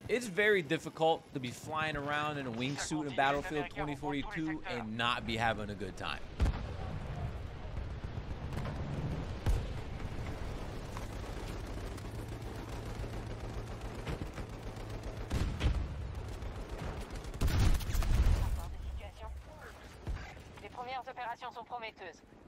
It's very difficult to be flying around in a wingsuit in Battlefield 2042 and not be having a good time. Les premières opérations sont prometteuses.